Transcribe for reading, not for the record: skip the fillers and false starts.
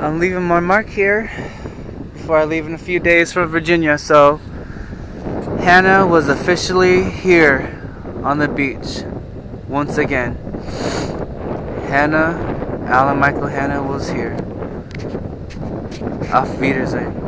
I'm leaving my mark here before I leave in a few days for Virginia. So Hannah was officially here on the beach once again. Hannah, Alan Michael Hannah was here. Auf Wiedersehn.